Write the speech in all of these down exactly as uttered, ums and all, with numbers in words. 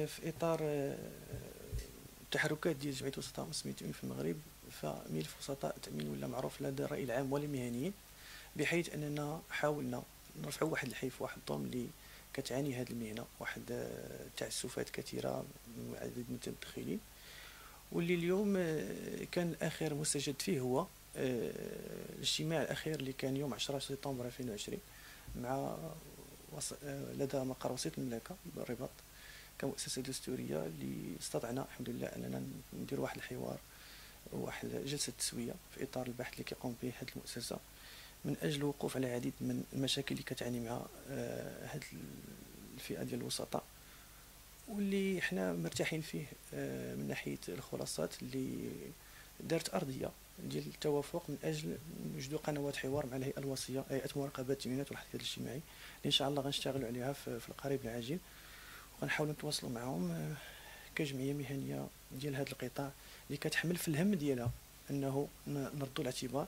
في اطار آه، التحركات ديال جمعيه وسطاء مسلمين التامين في المغرب، فملف وسطاء التامين ولا معروف لدى الراي العام والمهنيين، بحيث اننا حاولنا نرفعوا واحد الحيف واحد الظلم اللي كتعاني هذه المهنه، واحد آه، تعسفات كثيره من عدد من المتدخلين، واللي اليوم آه، كان اخر مستجد فيه هو آه، الاجتماع الاخير اللي كان يوم عشرة سبتمبر ألفين وعشرين مع وص... آه، لدى مقر وسيط المملكه بالرباط، كمؤسسه دستوريه اللي استطعنا الحمد لله اننا ندير واحد الحوار، واحد جلسه تسويه في اطار البحث اللي كيقوم به هذه المؤسسه من اجل الوقوف على العديد من المشاكل اللي كتعاني مع هذه الفئه ديال الوسطاء، واللي حنا مرتاحين فيه آه، من ناحيه الخلاصات اللي دارت ارضيه ديال التوافق من اجل نوجدوا قنوات حوار مع الهيئه الوصيه، هيئه مراقبه التأمينات والاحتياط الاجتماعي، اللي ان شاء الله غنشتغلوا عليها في في القريب العاجل، وغنحاولوا نتواصلوا معهم آه، كجمعيه مهنيه ديال هذا القطاع اللي كتحمل في الهم ديالها انه نردوا الاعتبار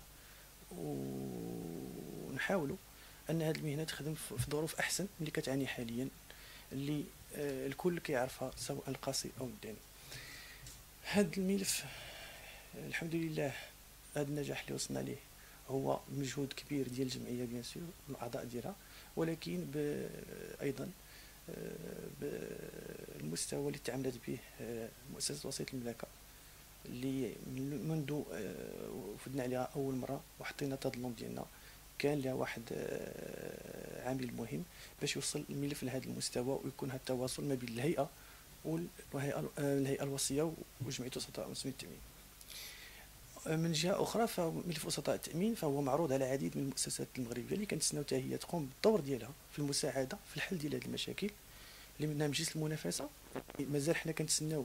ونحاولوا ان هذه المهنه تخدم في ظروف احسن من اللي كتعاني حاليا، اللي آه، الكل كيعرفها سواء القاسي او الداني. هذا الملف آه، الحمد لله هذا النجاح اللي وصلنا ليه هو مجهود كبير ديال الجمعيه بيان سور والاعضاء ديالها، ولكن ب ايضا آه، بالمستوى اللي تعاملت به آه، مؤسسه وسيط المملكه، اللي منذ آه، وفدنا عليها اول مره وحطينا التظلم ديالنا، كان لها واحد آه، عامل مهم باش يوصل الملف لهذا المستوى، ويكون هذا التواصل ما بين الهيئه والهيئه الهيئه الوصيه وجمعيه وسطاء مسلمين التامين. من جهه اخرى فملف وسطاء التامين فهو معروض على عديد من المؤسسات المغربيه اللي كنتسناو حتى هي تقوم بالدور ديالها في المساعده في الحل ديال هذه المشاكل، اللي منها مجلس المنافسه مازال حنا كنتسناو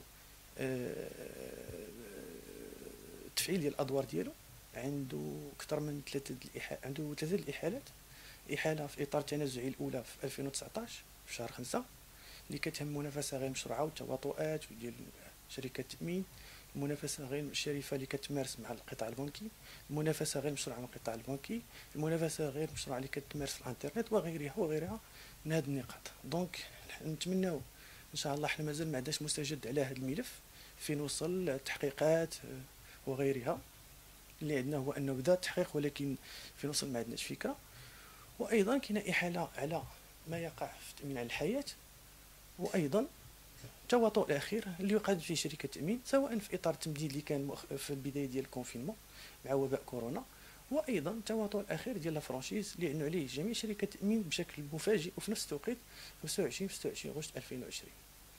التفعيل ديال الادوار ديالو، عنده اكثر من ثلاثه الإحالات، عنده ثلاثه الاحالات، احاله في اطار التنازعي الاولى في ألفين وتسعطاش في شهر خمسة اللي كتهم منافسه غير مشروعه والتواطؤات ديال شركات التامين، المنافسه غير الشريفه اللي كتمارس مع القطاع البنكي، المنافسه غير مشروعه مع القطاع البنكي، المنافسه غير مشروعه اللي كتمارس في الانترنت وغيرها وغيرها من هذه النقاط. دونك نتمناو ان شاء الله، حنا مازال ما عندناش مستجد على هذا الملف فين وصل التحقيقات وغيرها، اللي عندنا هو انه بدا التحقيق ولكن فين وصل ما عندناش فكره. وايضا كاينه احاله على ما يقع في التامين على الحياه، وايضا التواطؤ الاخير اللي وقعت فيه شركه التامين سواء في اطار التمديد اللي كان في البدايه ديال الكونفينمون مع وباء كورونا، وايضا التواطؤ الاخير ديال لافرانشيز اللي عنوا عليه جميع شركات التامين بشكل مفاجئ وفي نفس التوقيت خمسة وعشرين في ستة وعشرين غشت ألفين وعشرين.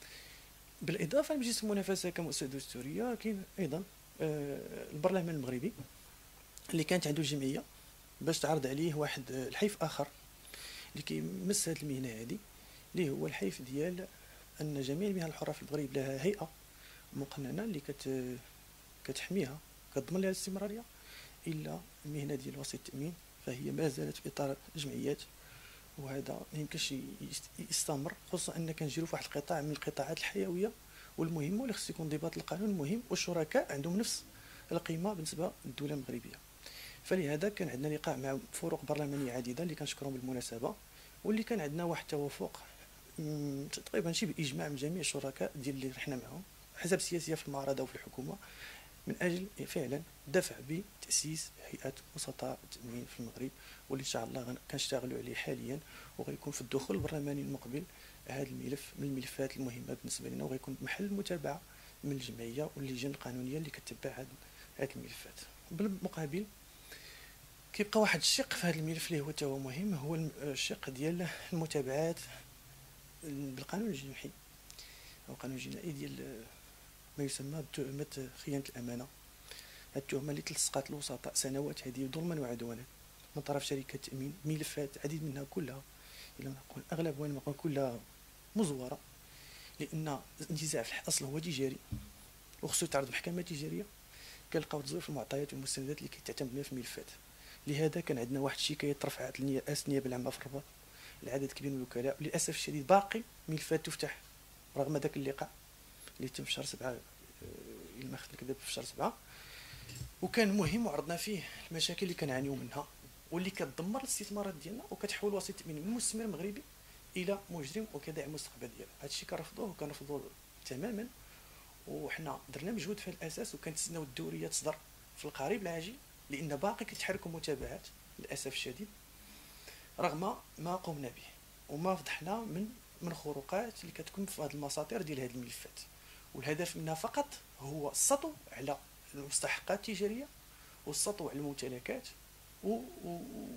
بالاضافه لمجلس المنافسه كمؤسسه دستوريه، كاين ايضا آه البرلمان المغربي اللي كانت عنده الجمعيه باش تعرض عليه واحد الحيف اخر اللي كيمس هذه المهنه هذه، اللي هو الحيف ديال ان جميع المهن الحره في المغرب لها هيئه مقننه اللي كت كتحميها كتضمن لها الاستمراريه، الا المهنه ديال وسيط التامين فهي ما زالت في اطار الجمعيات، وهذا ما يمكنش يستمر، خصوصا ان كنجيرو في واحد القطاع من القطاعات الحيويه والمهمه واللي خص يكون ضباط القانون المهم، والشركاء عندهم نفس القيمه بالنسبه للدوله المغربيه. فلهذا كان عندنا لقاء مع فروق برلمانيه عديده اللي كنشكرهم بالمناسبه، واللي كان عندنا واحد التوافق تقريبا شبه اجماع من جميع الشركاء ديال اللي رحنا معهم، احزاب سياسيه في المعارضه وفي الحكومه، من اجل فعلا دفع بتاسيس هيئه وسطاء التامين في المغرب، واللي ان شاء الله كنشتغلوا عليه حاليا، وغيكون في الدخول البرلماني المقبل هذا الملف من الملفات المهمه بالنسبه لنا، وغيكون محل متابعه من الجمعيه واللجان القانونيه اللي كتبع هذه الملفات. بالمقابل كيبقى واحد الشق في هذا الملف اللي هو تا هو مهم، هو الشق ديال المتابعات بالقانون الجنائي او القانون الجنائي ديال ما يسمى بتهمه خيانه الامانه، التهمه اللي تلصقات الوسطاء سنوات هذه ظلما وعدوانا من طرف شركه التامين، ملفات عديد منها كلها الا نقول اغلب وين ما نقول كلها مزوره، لان النزاع في الاصل هو تجاري وخصو يتعرض محكمه تجاريه، كنلقاو تزوير في المعطيات والمستندات اللي كيتعتمد عليها في الملفات. لهذا كان عندنا واحد الشكايه رفعت رئاسه النيابه العامه في الرباط، العدد كبير من الوكلاء، وللاسف الشديد باقي ملفات تفتح رغم ذاك اللقاء اللي تم في شهر سبعة الى ما خفت نكذب في شهر سبعة، وكان مهم وعرضنا فيه المشاكل اللي كنعانيو منها واللي كتدمر الاستثمارات ديالنا وكتحول وسيط التامين من مستثمر مغربي الى مجرم وكداعي المستقبل ديالها. هذا الشيء كنرفضوه وكنرفضوا تماما. وحنا درنا مجهود في هذا الاساس، وكنتسناو الدوريه تصدر في القريب العاجل، لان باقي كيتحركوا متابعات للاسف الشديد رغم ما قمنا به وما فضحنا من من خروقات اللي كتكون في هذه المساطر ديال هذه الملفات. والهدف منها فقط هو السطو على المستحقات التجاريه والسطو على الممتلكات و, و...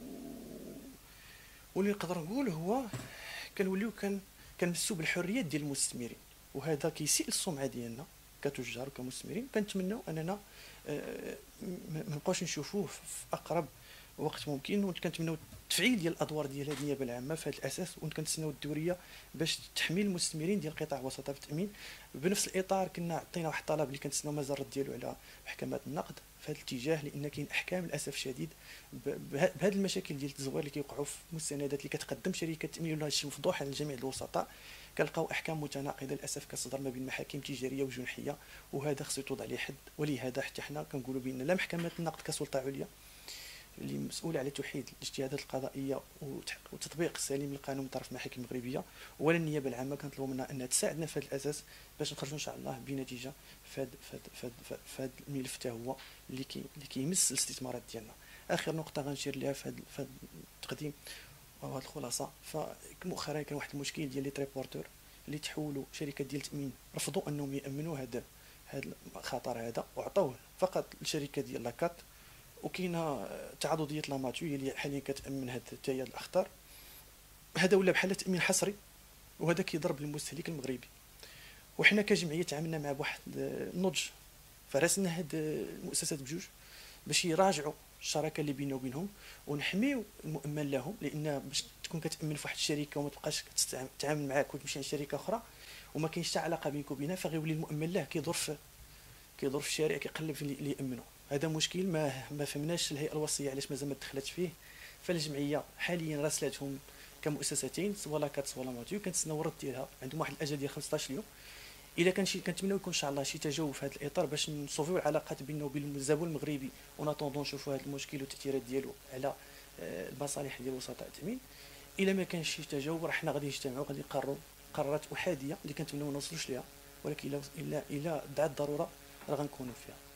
واللي نقدر نقول هو كنوليو كان كنمسوا بالحريات ديال المستثمرين، وهذا كيسيء السمعه ديالنا كتجار وكمستثمرين. كنتمنوا اننا آه، ما نبقاوش نشوفوه في اقرب وقت ممكن، وكنتمنوا التفعيل ديال الادوار ديال هذه النيابه العامه في هذا الاساس، وكنتسناو الدوريه باش تحمي المستثمرين ديال قطاع وسطاء التامين. بنفس الاطار كنا عطينا واحد الطلب اللي كنتسناو مازال الرد ديالو على محكمه النقد في هذا الاتجاه، لان كاين احكام للاسف الشديد بهذه المشاكل ديال التزوير اللي كيوقعوا في المستندات اللي كتقدم شركه التامين، ولا شي مفضوح على جميع الوسطاء. كنلقاو احكام متناقضه للاسف كتصدر ما بين محاكم تجاريه وجنحيه، وهذا خصو يتوضع عليه حد. ولهذا حتى حنا كنقولوا بان لا محكمه النقد كسلطه عليا اللي مسؤوله على توحيد الاجتهادات القضائيه وتطبيق السليم للقانون من طرف المحاكم المغربيه، ولا النيابه العامه كنطلبوا منها انها تساعدنا في هذا الاساس باش نخرجوا ان شاء الله بنتيجه في هذا في هذا في هذا الملف حتى هو اللي كي اللي كيمس الاستثمارات ديالنا. اخر نقطه غنشير لها في هذا التقديم وهذه الخلاصه، فمؤخرا كان واحد المشكل ديال لي تريبورتور اللي تحولوا شركات ديال التامين رفضوا انهم يامنوا هذا هذا الخطر هذا، وعطوه فقط لشركه ديال لاكات. وكاينه تعاضديه لاماتو هي اللي حاليا كتامن هاد حتى هي الاخطار. هذا ولا بحال تامين حصري، وهذا كيضرب المستهلك المغربي. وحنا كجمعيه تعاملنا مع واحد النضج، فراسنا هاد المؤسسات بجوج باش يراجعوا الشراكه اللي بيننا وبينهم ونحميو المؤمن لهم، لان باش تكون كتامن في واحد الشركه وما تبقاش تتعامل معاك وتمشي لشركه اخرى وما كاينش حتى علاقه بينك وبينها، فغيولي المؤمن له كيضر في كيضر في الشارع كيقلب في اللي يامنوا. هذا مشكل ما ما فهمناش الهيئه الوصيه علاش مازال ما دخلتش فيه. فالجمعيه حاليا راسلاتهم كمؤسستين سواء لاكات سواء لاماتيو، كنتسناو الرد ديالها، عندهم واحد الاجل ديال خمسطاش يوم. الا كان شي كنتمناو يكون ان شاء الله شي تجاوب في هذا الاطار باش نصوفيو العلاقات بيننا وبين الزبون المغربي، ونطوندو نشوفوا هذا المشكل والتاثيرات ديالو على المصالح ديال وسطاء التامين. الا ما كانش شي تجاوب راه حنا غادي نجتمعوا غادي نقرروا قرارات احاديه اللي كنتمناو ما نوصلوش ليها، ولكن الا الا الا دعت الضروره راه غنكونوا فيها.